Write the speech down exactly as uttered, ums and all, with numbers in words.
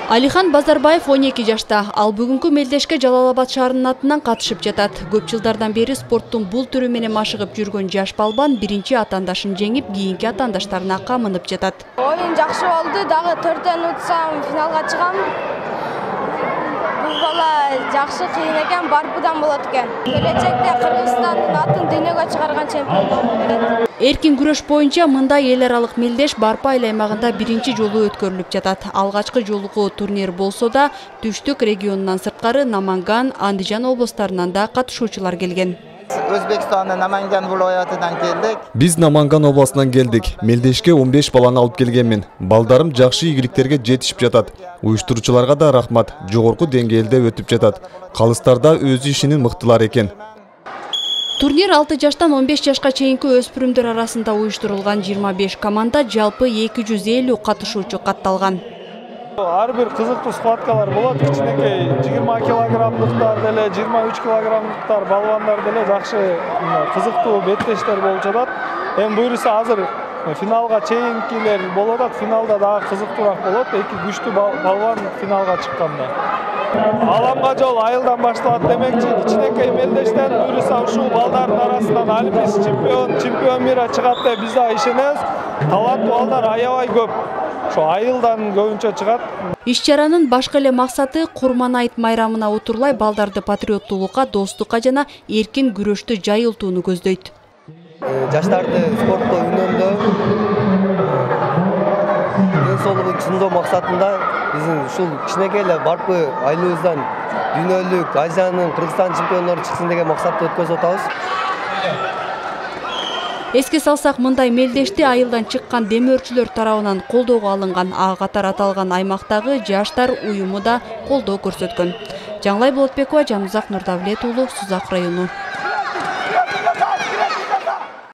Алихан Базарбаев он эки жашта. Ал бүгүнкү мелдешке Жалал Абад шаарынын атынан катышып жатат. Көп жылдардан бери спорттун бул түрү менен машыгып жүргөн жаш балбан биринчи атандашын жеңип, кийинки атандаштарына камынып жатат. Оюн жакшы болду, дагы төрттөн утсам финалга чыгам. Бул бала жакшы кыйын экен, барбыдан болот экен. Келечекте Кыргызстандын атын дүйнөгө чыгарган чемпион болуп берет. Эркин күрөш боюнча мындай эл аралык мелдеш Барпа айыл аймагында биринчи жолу өткөрүлүп жатат. Алгачкы жолугу турнир болсо да, түштүк регионунан сырткары Наманган, Андижан облустарынан да катышуучулар келген. Өзбекстандын Наманган viloyatidan келдик. Биз Наманган областынан келдик. Мелдешке он беш баланы алып келгенмин. Балдарым жакшы ийгиликтерге жетишип жатат. Уюштуруучуларга да рахмат. Жогорку деңгээлде өтүп жатат. Калыстарда өз ишинин мыктылары экен. Турнир алты жаштан он беш жашка чейинки өспүрүмдөр арасында уюштурулган жыйырма беш команда жалпы эки жүз элүү катышуучу катталган. Ар бир кызыктуу схваткалар болот. Кичинекей жыйырма килограммдыктар деле, жыйырма үч килограммдыктар балбандар деле жакшы кызыктуу беттештер болуп жатат. Эми буюрса азыр финалга чейинкилер болот атат. Финалда дагы кызыктуураак болот. Эки күчтүү балбан финалга чыкканда. Аламга жол айылдан башталат демекчи. Кичинекей мелдештен буюрса ушул балдардын арасынан олимпийский чемпион, чемпион мира чыгат деп биз да ишенебиз. Таланттуу балдар аябай көп. Şu айылдан көбүнчө чыгат. Иш-чаранын башка эле максаты Курман айт майрамына утурлай балдарды патриоттуулукка, достукка жана эркин күрөштү жайылтууну көздөйт. Жаштарды спортко үнөмдөө, ден соолугун чыңдоо максатында биздин ушул кичинекей эле Барпы айылыбыздан дүйнөлүк, Азиянын, Кыргызстан чемпиондору чыксын деген максатты өткөзүп атабыз. Эске салсак, мындай мелдешти айылдан чыккан демөөрчүлөр тарабынан колдоого алынган. Ага катар аталган аймактагы жаштар уюму да колдоо көрсөткөн. Жаңылай Болотбекова, Жанузак Нурдавлет уулу, Сузак району.